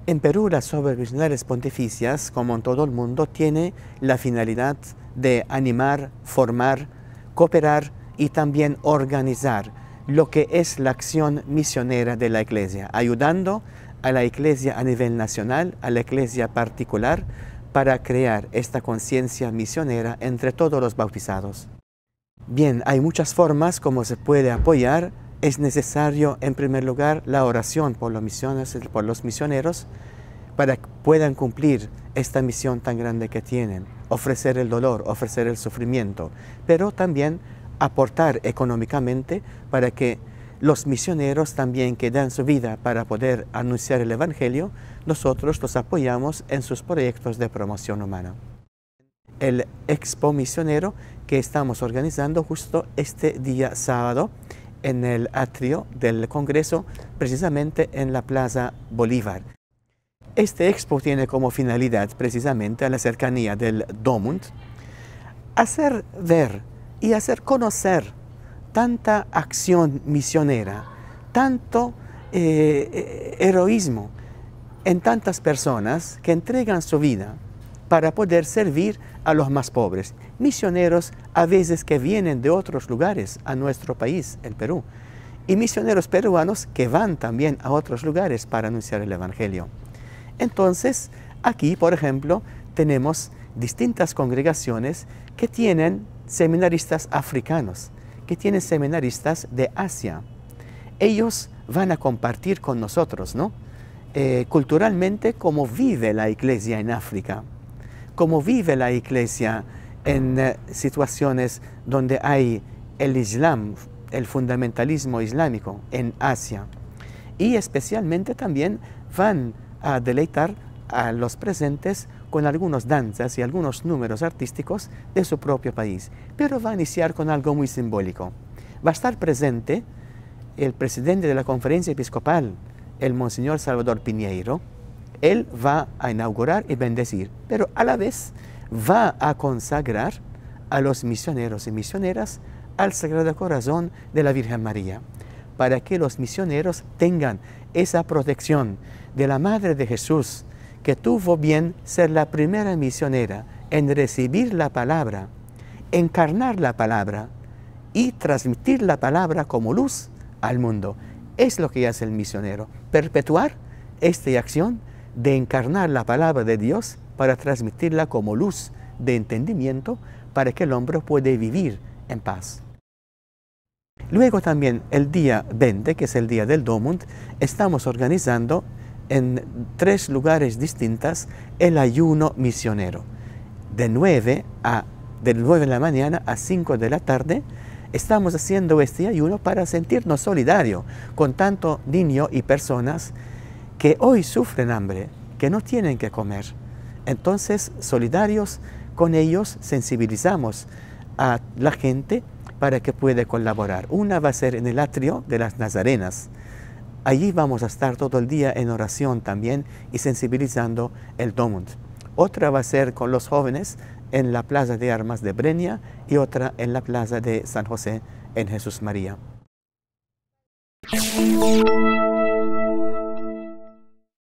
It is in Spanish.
En Perú, las obras misionales pontificias, como en todo el mundo, tiene la finalidad de animar, formar, cooperar y también organizar lo que es la acción misionera de la Iglesia, ayudando a la Iglesia a nivel nacional, a la Iglesia particular, para crear esta conciencia misionera entre todos los bautizados. Bien, hay muchas formas como se puede apoyar. Es necesario, en primer lugar, la oración por los misioneros para que puedan cumplir esta misión tan grande que tienen, ofrecer el dolor, ofrecer el sufrimiento, pero también aportar económicamente para que los misioneros también que dan su vida para poder anunciar el Evangelio, nosotros los apoyamos en sus proyectos de promoción humana. El Expo Misionero que estamos organizando justo este día sábado en el atrio del Congreso, precisamente en la Plaza Bolívar. Este expo tiene como finalidad, precisamente a la cercanía del Domund, hacer ver y hacer conocer tanta acción misionera, tanto heroísmo en tantas personas que entregan su vida para poder servir a los más pobres. Misioneros a veces que vienen de otros lugares a nuestro país, el Perú, y misioneros peruanos que van también a otros lugares para anunciar el Evangelio. Entonces, aquí, por ejemplo, tenemos distintas congregaciones que tienen seminaristas africanos, que tienen seminaristas de Asia. Ellos van a compartir con nosotros, ¿no? Culturalmente, cómo vive la Iglesia en África, cómo vive la Iglesia en situaciones donde hay el Islam, el fundamentalismo islámico en Asia. Y especialmente también van a deleitar a los presentes con algunas danzas y algunos números artísticos de su propio país. Pero va a iniciar con algo muy simbólico. Va a estar presente el presidente de la Conferencia Episcopal, el Monseñor Salvador Piñeiro. Él va a inaugurar y bendecir, pero a la vez va a consagrar a los misioneros y misioneras al Sagrado Corazón de la Virgen María, para que los misioneros tengan esa protección de la Madre de Jesús, que tuvo bien ser la primera misionera en recibir la palabra, encarnar la palabra y transmitir la palabra como luz al mundo. Es lo que hace el misionero, perpetuar esta acción de encarnar la palabra de Dios para transmitirla como luz de entendimiento para que el hombre pueda vivir en paz. Luego también el día 20, que es el día del Domund, estamos organizando en 3 lugares distintos el ayuno misionero. De 9 de la mañana a 5 de la tarde estamos haciendo este ayuno para sentirnos solidarios con tanto niños y personas que hoy sufren hambre, que no tienen que comer. Entonces, solidarios con ellos, sensibilizamos a la gente para que pueda colaborar. Una va a ser en el atrio de las Nazarenas. Allí vamos a estar todo el día en oración también y sensibilizando el Domund. Otra va a ser con los jóvenes en la Plaza de Armas de Breña y otra en la Plaza de San José en Jesús María.